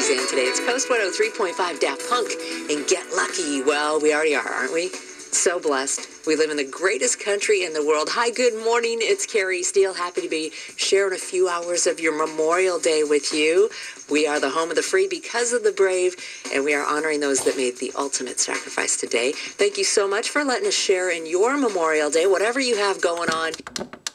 Suzanne today. It's KOST 103.5 Daft Punk and Get Lucky. Well, we already are, aren't we? So blessed. We live in the greatest country in the world. Hi, good morning. It's Carrie Steele. Happy to be sharing a few hours of your Memorial Day with you. We are the home of the free because of the brave, and we are honoring those that made the ultimate sacrifice today. Thank you so much for letting us share in your Memorial Day, whatever you have going on.